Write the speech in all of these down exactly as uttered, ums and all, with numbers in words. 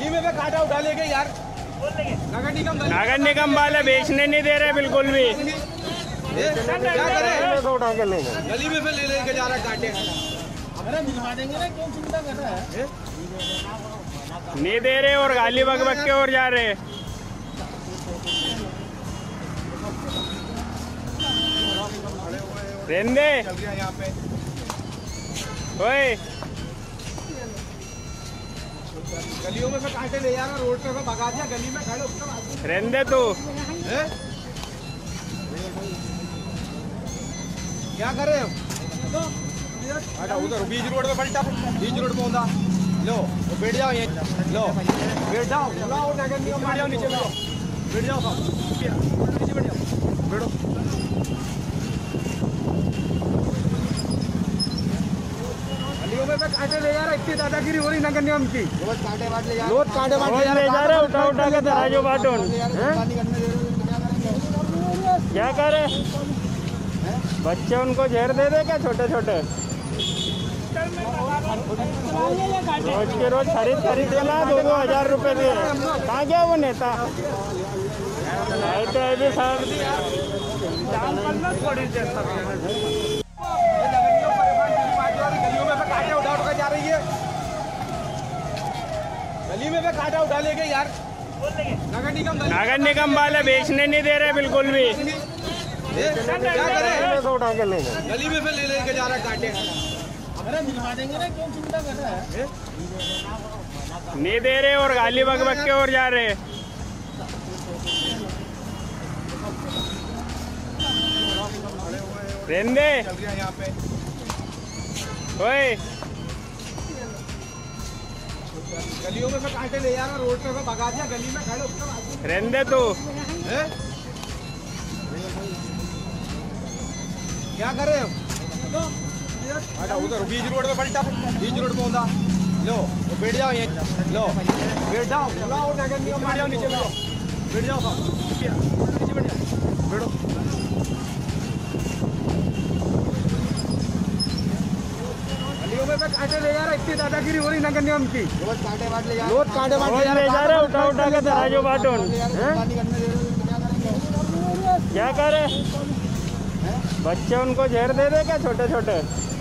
गली में भी कांटा उठा लेंगे यार। नगर निगम नगर निगम वाले बेचने नहीं दे रहे बिल्कुल भी। क्या करें, उठा के लेंगे। गली में भी ले लेके जा रहा है कांटे। हमारा दिलवा देंगे ना, क्यों चिंता कर रहा है? नहीं दे रहे और गाली बक बक के और जा रहे। रेंदे यहाँ पे ओए गलियों में से कांटे ले जा रहा, रोड पे भगा दिया, गली में खड़े उसका रेंदे तू क्या करे हम? अच्छा उधर बीच रोड पे पलटा, बीच रोड पे होता। लो तो बैठ जाओ ये, लो बैठ जाओ, नगर निगम बैठ जाओ, नीचे बैठो, बैठ जाओ सब नीचे बैठ जाओ, बैठो। गलियों में कांटे ले जा रहा, इतनी दादागिरी हो रही नगर निगम की। रोज कांटे बांट ले जा रहे, रोज कांटे बांट ले जा रहे, उठा उठा के तराजू बाटून। क्या करे बच्चे, उनको जहर दे दे क्या छोटे छोटे? रोज के रोज खरीद खरीद के ला, दो दो हजार रुपए दे। कहाँ गया वो नेता? नहीं तो अभी सब थोड़ी देर गलियों में कांटे उठा उठा जा रही है, गली में भी कांटा उठा लेंगे यार। नगर निगम नगर निगम वाले बेचने नहीं दे रहे बिल्कुल भी। क्या करें, उठा के लेंगे। गली में भी ले लेके जा रहा है कांटे। हमारा दिलवा देंगे ना, क्यों चिंता कर रहा है? नहीं दे रहे और गाली बक बक के और जा रहे। रेंदे यहाँ पे ओए गलियों में से कांटे ले जा रहा, रोड पे भगा दिया, गली में खड़े उसका रेंदे तू क्या करे हम? अच्छा उधर बीच रोड पे पलटा, बीच रोड पे होता। लो तो बैठ जाओ ये, लो बैठ जाओ, नगर निगम बैठ जाओ, नीचे बैठो, बैठ जाओ सब नीचे बैठ जाओ, बैठो। गलियों में कांटे ले जा रहा, इतनी दादागिरी हो रही नगर निगम की। रोज कांटे बांट ले जा रहे, रोज कांटे बांट ले जा रहे, उठा उठा के तराजू बाटून। क्या करे बच्चे, उनको जहर दे दे क्या छोटे छोटे?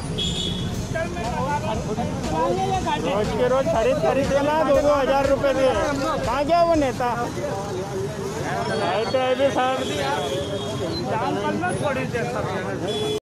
रोज के रोज खरीद खरीद के ला, दो दो हजार रुपए दे। कहाँ गया वो नेता? नहीं तो अभी सब थोड़ी देर